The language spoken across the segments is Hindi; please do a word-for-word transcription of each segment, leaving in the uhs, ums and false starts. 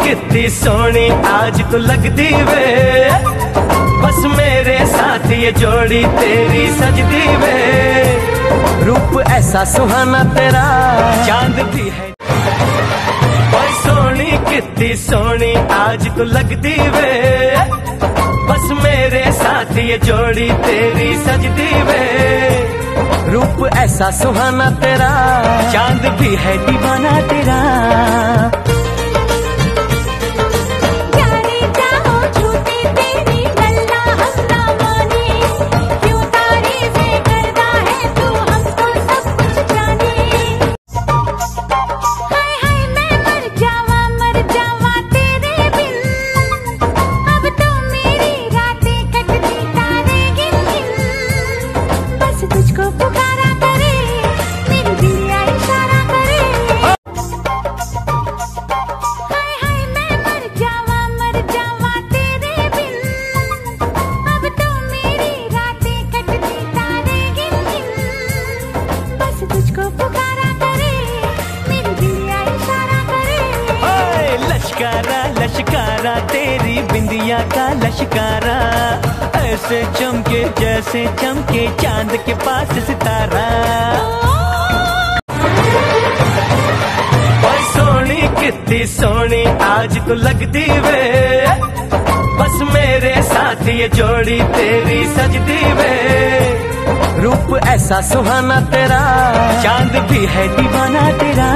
कितनी सोनी आज तू लगदी वे, बस मेरे साथ ये जोड़ी तेरी सजदी वे। रूप ऐसा सुहाना तेरा चांद भी है। ओए सोनी कितनी सोनी आज तू लगदी वे, बस मेरे साथ ये जोड़ी तेरी सजदी वे। रूप ऐसा सुहाना तेरा चांद भी है दीवाना तेरा। लश्कारा लश्कारा तेरी बिंदिया का लश्कारा, ऐसे चमके जैसे चमके चांद के पास सितारा। ओए सोनी कितनी सोनी आज तू लगदी वे, बस मेरे साथ ये जोड़ी तेरी सजदी वे। रूप ऐसा सुहाना तेरा चांद भी है दीवाना तेरा।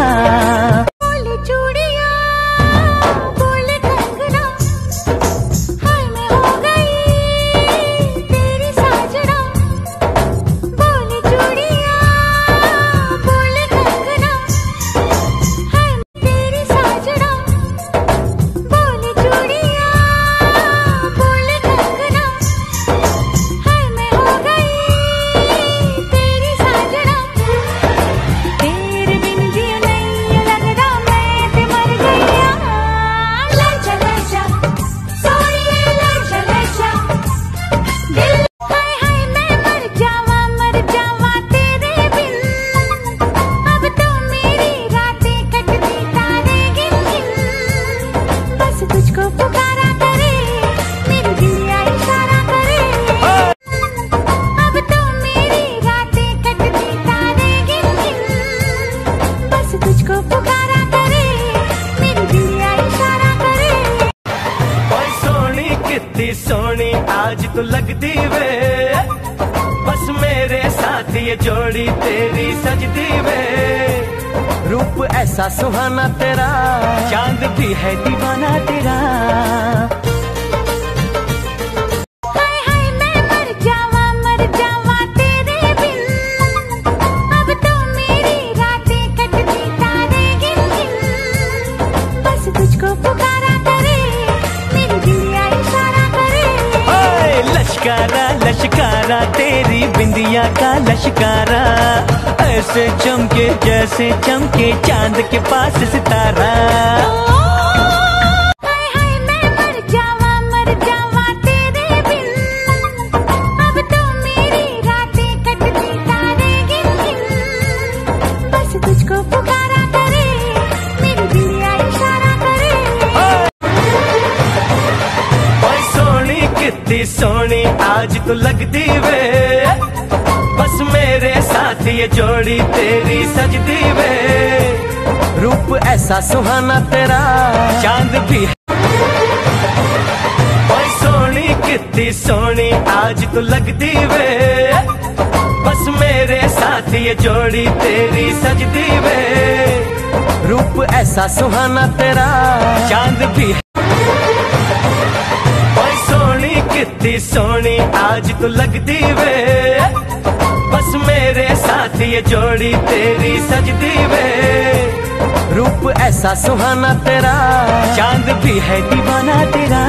सोनी आज तू लगदी वे, बस मेरे साथ ये जोड़ी तेरी सजदी वे। रूप ऐसा सुहाना तेरा चांद भी है दीवाना तेरा। लश्कारा लश्कारा तेरी बिंदिया का लश्कारा, ऐसे चमके जैसे चमके चांद के पास सितारा। कितनी सोनी आज तू लगदी वे, बस मेरे साथ ये जोड़ी तेरी सजदी वे। रूप ऐसा सुहाना तेरा चांद भी है। ओए सोनी कितनी सोनी आज तू लगदी वे, बस मेरे साथ ये जोड़ी तेरी सजदी वे। रूप ऐसा सुहाना तेरा चांद भी है। कितनी सोनी आज तू लगदी वे, बस मेरे साथ ये जोड़ी तेरी सजदी वे। रूप ऐसा सुहाना तेरा चांद भी है दीवाना तेरा।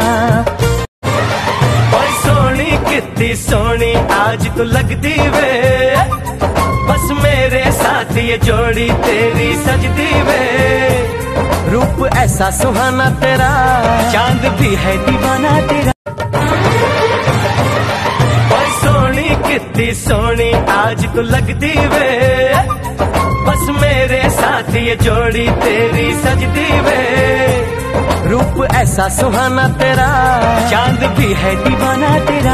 ओए सोनी कितनी सोनी आज तू लगदी वे, बस मेरे साथ ये जोड़ी तेरी सजदी वे। रूप ऐसा सुहाना तेरा चांद भी है दीवाना तेरा। कितनी सोनी आज तू लगदी वे, बस मेरे साथ ये जोड़ी तेरी सजदी वे। रूप ऐसा सुहाना तेरा, चांद भी है दीवाना तेरा।